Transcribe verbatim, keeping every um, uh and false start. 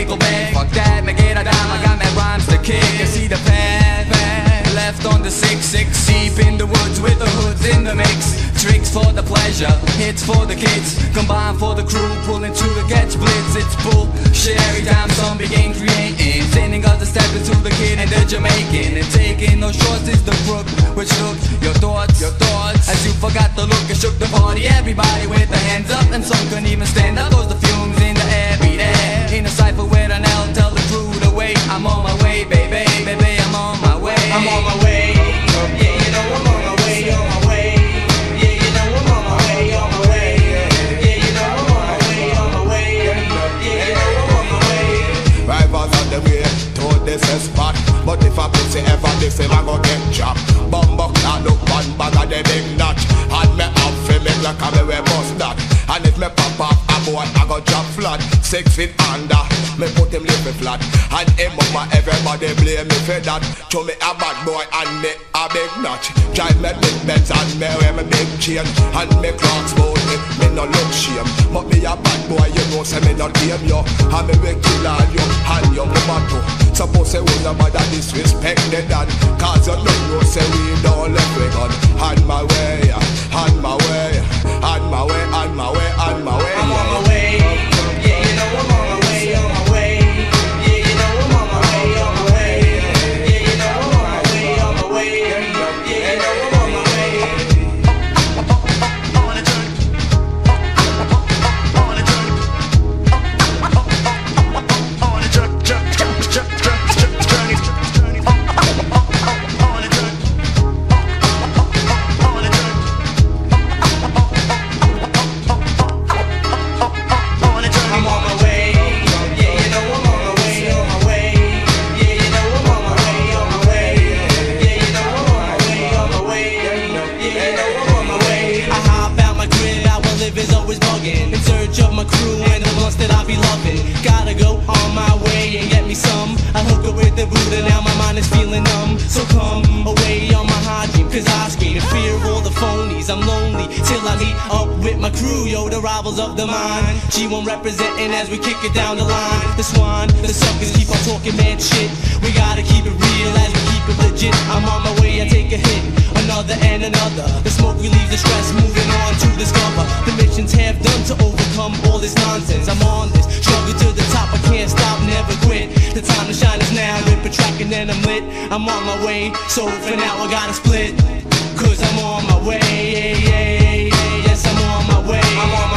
way, go back. Fuck that, me get a dime, I got my rhymes to kick. You see the path, path left on the six six. Deep in the woods with the hoods in the mix. Tricks for the pleasure, hits for the kids, combined for the crew, pulling through the catch blitz. It's bullshit every time some begin creating. Sending us a step into the kid and the Jamaican, and taking no shorts is the crook. Which look, your thoughts, your thoughts. As you forgot the look and shook the party, everybody with their hands up, and some couldn't even stand up. Those the fumes in the air, be there. In a cypher with an L, tell the crew to wait. I'm on my way, baby, baby, I'm on my way. I'm on my way. Yeah, you know I'm on my way, on my way. Yeah, you know I'm on my way, on my way. Yeah, you know I'm on my way, on my way. Yeah, you know I'm on my way. Rivals on the way to this spot, but if a pussy ever this him I go get chopped. Bumbo clad up one bag of the big notch, and me have to make like a me we bust that. And if me pop up a boy I go drop flat. Six feet under, me put him live flat. And him mama everybody blame me for that. Show me a bad boy and me a big notch. Drive me big Benz and me wear me big chain, and me clocks bout me, me no look shame. But me a bad boy, you know say me not game you. And me will kill all you and your mama too. Suppose say was a bad disrespect the dad, cause you don't know say we don't let we gun. On my way, on my way, on my way, on my way, on my way. I'm on my way. Yeah, you know I'm on my way, on my way. Yeah, you know I'm on my way, on my way. Yeah, you know I'm on my way, on my way. Yeah, you know I'm on my way. On a journey, on a journey, on a journey, journey, journey, journey, journey, on a journey, on a journey. I'm on my way, yeah, you know I'm on my way, on my way. Yeah, you know I'm on my way, on my way. Yeah, you know I'm on my way, on my way. Yeah, you know I'm on my way. I hop out my crib, how I live is always bugging, in search of my crew and the ones that I be loving. Gotta go on my way and get me some. I hook up with the Buddha, now my mind is feeling numb. So come away on my high dream, cause I skate in fear of all the phonies. I'm lonely till I meet up with my crew, yo, the rivals of the mind. G one representing as we kick it down the line. The swine, the suckers keep on talking mad shit. We gotta keep it real as we keep it legit. I'm on my way, I take a hit, another and another. The smoke relieves the stress, moving on to discover the mission's half done to overcome all this nonsense. I'm on this, struggle to the top, I can't stop, never quit. The time to shine is now, rip a track and then I'm lit. I'm on my way, so for now I gotta split, cause I'm on my way, yeah, yeah, yeah, yes I'm on my way. I'm on